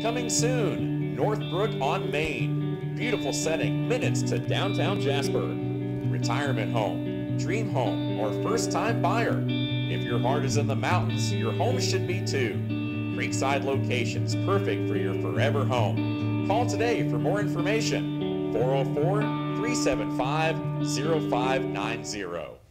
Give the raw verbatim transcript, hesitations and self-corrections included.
Coming soon, North Brook on Main. Beautiful setting, minutes to downtown Jasper. Retirement home, dream home, or first-time buyer. If your heart is in the mountains, your home should be too. Creekside locations, perfect for your forever home. Call today for more information. four oh four, three seven five, oh five nine zero.